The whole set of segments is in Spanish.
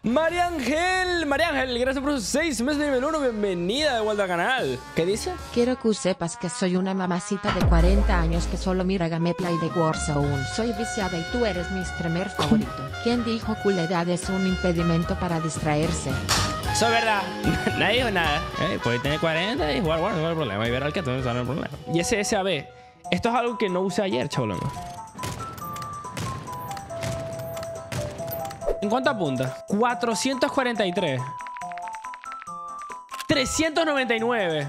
María Ángel, gracias por sus 6 meses de nivel 1. Bienvenida de vuelta al canal. ¿Qué dice? Quiero que sepas que soy una mamacita de 40 años que solo mira gameplay de Warzone. Soy viciada y tú eres mi streamer favorito. ¿Quién dijo que la edad es un impedimento para distraerse? Eso es verdad. Nadie dijo nada. Puede tener 40 y jugar Warzone, no hay problema. Y ver al que no hay problema. Y ese SAB, esto es algo que no usé ayer, chavalón. ¿En cuánto apunta? 443. 399.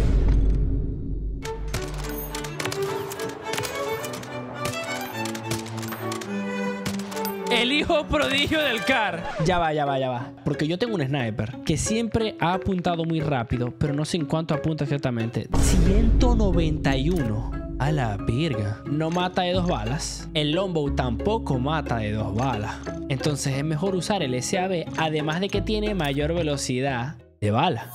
El hijo prodigio del CAR. Ya va. Porque yo tengo un sniper que siempre ha apuntado muy rápido, pero no sé en cuánto apunta exactamente. 191. A la verga. No mata de 2 balas. El longbow tampoco mata de 2 balas. Entonces es mejor usar el SAB, además de que tiene mayor velocidad de bala.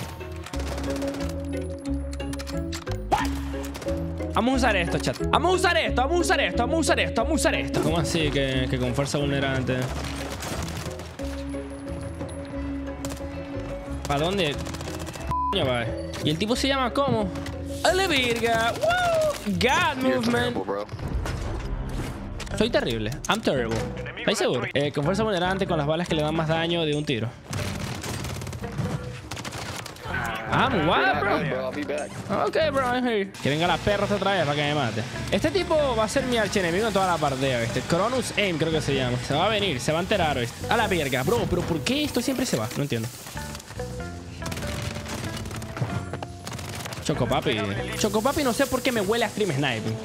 Vamos a usar esto, chat. Vamos a usar esto. ¿Cómo así que con fuerza vulnerante? ¿Para dónde? Ya va. Y el tipo se llama ¿cómo? ¡A la verga! ¡Woo! God movement. Soy terrible. I'm terrible. ¿Estáis seguro? Con fuerza vulnerante, con las balas que le dan más daño de un tiro. I'm what, bro? Ok, bro, I'm here. Que venga la perra otra vez para que me mate. Este tipo va a ser mi archienemigo en toda la partida, ¿viste? Cronus Aim creo que se llama. Se va a venir, se va a enterar, ¿viste? A la verga, bro. Pero ¿por qué esto siempre se va? No entiendo. Chocopapi no sé por qué me huele a stream sniping.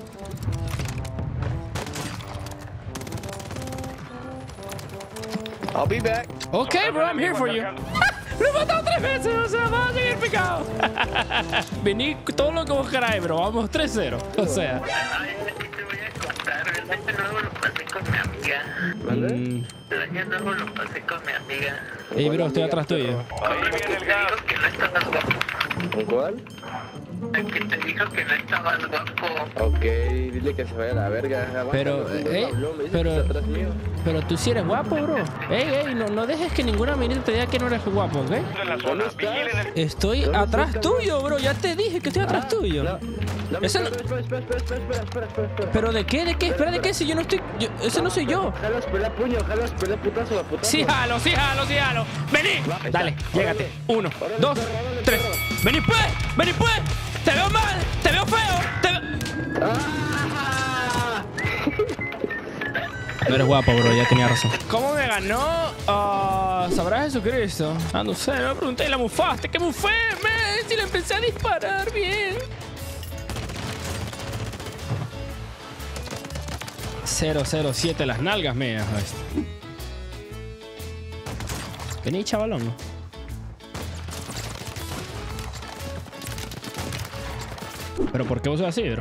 I'll be back. Ok, bro, I'm here for you. Lo he matado 3 veces, o sea, va a seguir picado. Vení todo lo que vos queráis, bro. Vamos 3-0. O sea. Ay, aquí te voy a contar. El año nuevo lo pasé con mi amiga. El año nuevo lo pasé con mi amiga. Ey, bro, estoy atrás tuyo. Oye, que te dijo que no estabas guapo. ¿Con cuál? El que te dijo que no estabas guapo. Ok, dile que se vaya a la verga. Pero, pero tú sí eres guapo, bro. Ey, no dejes que ninguna minita te diga que no eres guapo, ¿ok? ¿Dónde estás? Estoy atrás tuyo, bro. Ya te dije que estoy atrás tuyo. Ese no... Espera. ¿Pero de qué? ¿Espera de qué? Si yo no estoy... ese no soy yo. Jalos, pelea puño, putazo. Sí, jalo. ¡Vení! Dale, llégate. 1, 2, 3. ¡Vení pues! ¡Te veo mal! ¡Te veo feo! No eres guapo, bro. Ya tenía razón. ¿Cómo me ganó? ¿Sabrá Jesucristo? No sé. No me pregunté. ¿La mufaste? ¿Qué mufé? Si le empecé a disparar bien. 007 las nalgas mías. Vení, chavalón. ¿Pero por qué vos sos así, bro?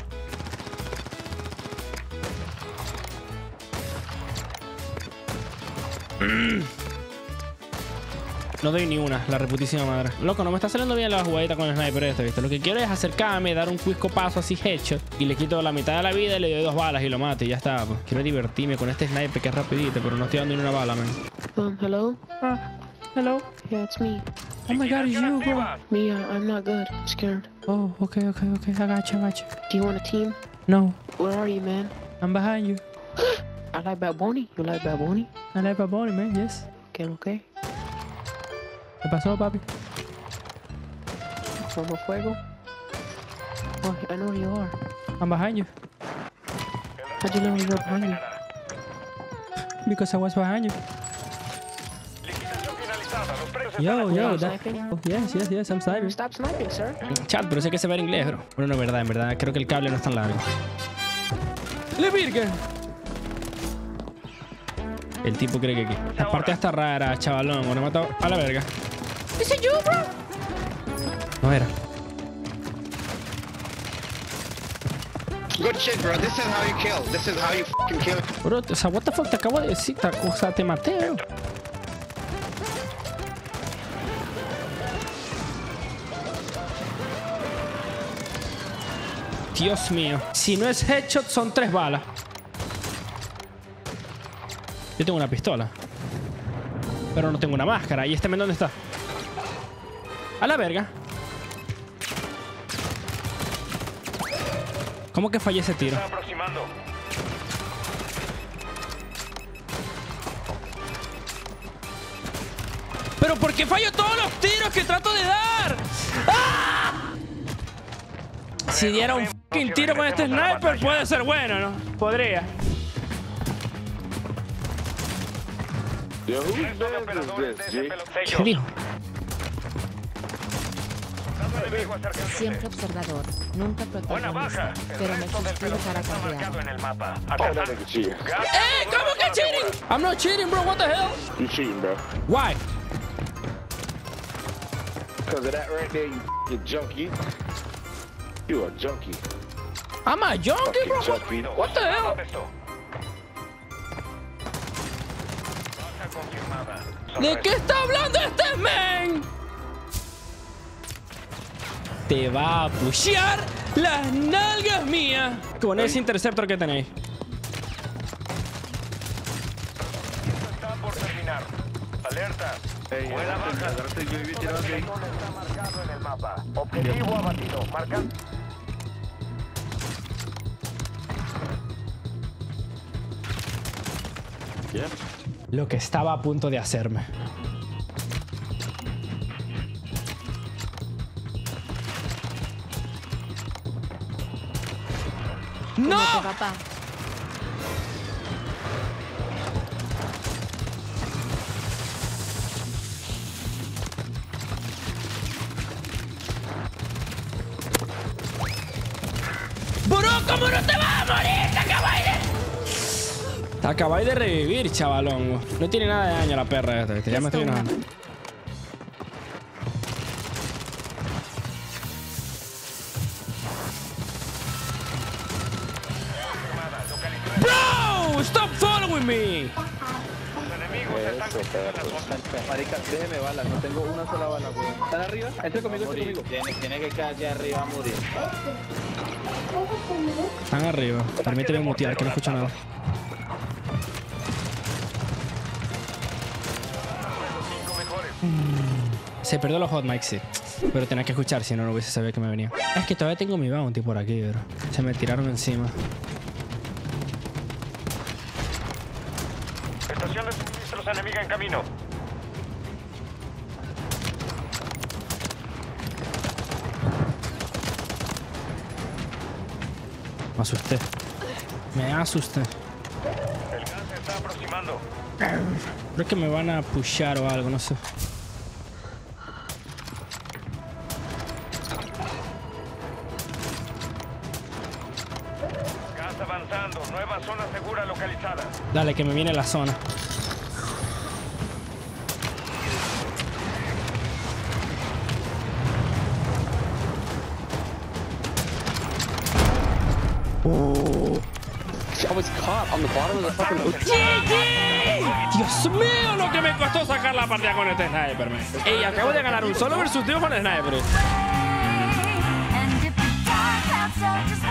No doy ni una, la reputísima madre. Loco, no me está saliendo bien la jugadita con el sniper este, ¿viste? Lo que quiero es acercarme, dar un cuisco paso así headshot y le quito la mitad de la vida y le doy 2 balas y lo mato y ya está. Pues. Quiero divertirme con este sniper que es rapidito, pero no estoy dando ni una bala, man. Hello? Hello? Yeah, it's me. Oh my god, it's you, bro. Me, I'm not good. I'm scared. Oh, okay. I got you. Do you want a team? No, Where are you, man? I'm behind you. I like Bad Bunny. You like Bad Bunny? I like Bad Bunny, man, yes. Okay. ¿Qué pasó, papi? Forma Fuego? Oh, I know where you are. I'm behind you. How'd you know we were behind you? Because I was behind you. Yo, that... Oh, yes, I'm sniping. Stop sniping, sir. Chat, pero sé que se ve en inglés, bro. Bueno, no, en verdad, creo que el cable no es tan largo. ¡Le virgen! El tipo cree que aquí. La parte está rara, chavalón. Bueno, me ha matado a la verga. ¿Ese yo, bro? No era. Good shit, bro. This is how you kill. This is how you fucking kill. Bro, o sea, what the fuck, te acabo de decir, o sea, te maté, bro. Dios mío. Si no es headshot, son 3 balas. Yo tengo una pistola. Pero no tengo una máscara. ¿Y este men dónde está? A la verga. ¿Cómo que fallé ese tiro? ¿Pero por qué fallo todos los tiros que trato de dar? ¡Ah! Si diera un fucking tiro con este sniper puede ser bueno, ¿no? Podría. Yo, whose man is this, G? ¿Qué dijo? Siempre observador, nunca protagonista, pero me suspiro para cambiar. Oh, that nigga cheating. ¡Eh! ¿Cómo que cheating? I'm not cheating, bro. What the hell? You cheating, bro. Why? Because of that right there, you junkie. You a junkie. I'm a junkie, bro. Junkie. What the hell? ¿De qué está hablando este man? Te va a pushear las nalgas mías con ese interceptor que tenéis. Está por terminar. Alerta. Hey, agarraste el UAV tirado ahí. Está marcado en el mapa. Objetivo abatido. Marca. Yeah. Lo que estaba a punto de hacerme. ¡No! Papá. ¡Bro, cómo no te vas a morir! Te acabáis de revivir, chavalongo. No tiene nada de daño la perra esta, ¿viste? Ya me estoy enojando. Bro, stop following me. Eso, perro. Marica, déjeme balas. No tengo una sola bala, güey. ¿Están arriba? Entre conmigo, entre conmigo. Tiene que quedar allá arriba a morir. Están arriba. Permíteme mutear, que no escucho nada. Se perdió los hot mics, sí. Pero tenía que escuchar, si no, no hubiese sabido que me venía. Es que todavía tengo mi bounty por aquí, bro. Se me tiraron encima. Estación de suministros enemiga en camino. Me asusté. Me asusté. El gas se está aproximando. Creo que me van a pushar o algo, no sé. Gas avanzando. Nueva zona segura localizada. Dale, que me viene la zona. I was caught on the bottom of the fucking boat. Dios mío, lo que me costó sacar la partida con este sniper, man. Ey, acabo de ganar un solo versus 2 con el sniper. And if the dark clouds are just